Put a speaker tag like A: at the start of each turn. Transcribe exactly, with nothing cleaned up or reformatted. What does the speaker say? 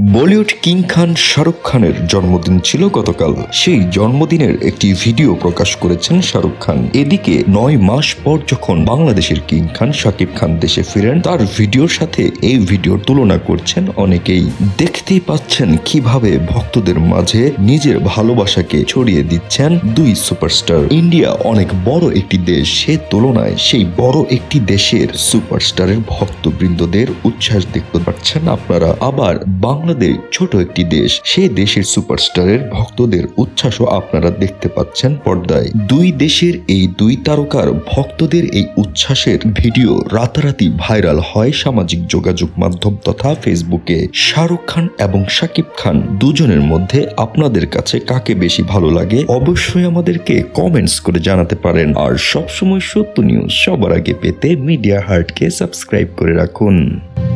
A: Bollywood king Khan Shahrukh খানের জন্মদিন ছিল গতকাল। সেই জন্মদিনের একটি ভিডিও প্রকাশ করেছেন শাহরুখ খান। এদিকে নয় মাস পর যখন বাংলাদেশের কিং খান শাকিব খান দেশে ফিরেন, তার ভিডিওর সাথে এই ভিডিওর তুলনা করছেন অনেকেই। দেখতেই পাচ্ছেন কিভাবে ভক্তদের মাঝে নিজের ভালোবাসাকে ছড়িয়ে দিচ্ছেন দুই সুপারস্টার। ইন্ডিয়া অনেক বড় একটি দেশ, সে তুলনায় সেই বড় একটি দেশের সুপারস্টারের ভক্তবৃন্দদের উচ্ছ্বাস দেখতে পাচ্ছেন আপনারা। আবার বাংলাদেশ ছোট একটি দেশ, সেই দেশের সুপারস্টারের ভক্তদের উচ্ছ্বাসও আপনারা দেখতে পাচ্ছেন পর্দায়। দুই দেশের এই দুই তারকার ভক্তদের এই উচ্ছ্বাসের ভিডিও রাতারাতি ভাইরাল হয় সামাজিক যোগাযোগ মাধ্যম তথা ফেসবুকে। শাহরুখ খান এবং শাকিব খান দুজনের মধ্যে আপনাদের কাছে কাকে বেশি ভালো লাগে অবশ্যই আমাদেরকে কমেন্টস করে জানাতে পারেন। আর সবসময় সত্য নিউজ সবার আগে পেতে মিডিয়া হার্টকে সাবস্ক্রাইব করে রাখুন।